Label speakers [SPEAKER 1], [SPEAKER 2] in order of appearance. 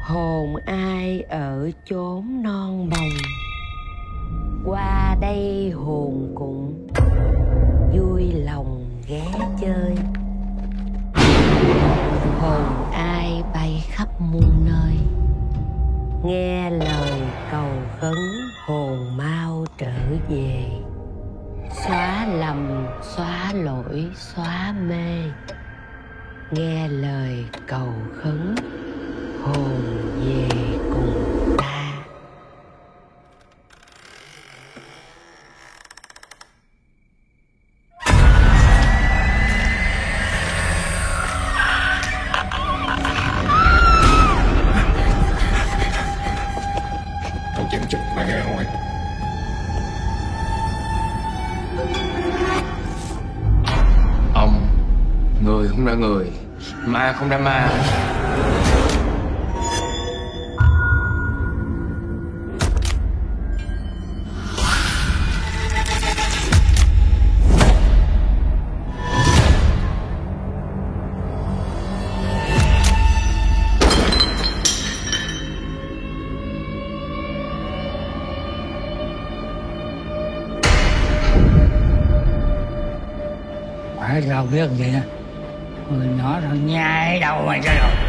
[SPEAKER 1] Hồn ai ở chốn non bồng, qua đây hồn cũng vui lòng ghé chơi. Hồn ai bay khắp muôn nơi, nghe lời cầu khấn hồn mau trở về. Xóa lầm, xóa lỗi, xóa mê, nghe lời cầu khấn hồn về cùng ta.
[SPEAKER 2] Cậu chém chụp mày nghe không ấy?
[SPEAKER 3] Ông, người không ra người, ma không ra ma.
[SPEAKER 4] Phải sao biết vậy nè, người nhỏ thằng nhai đầu mày cho rồi.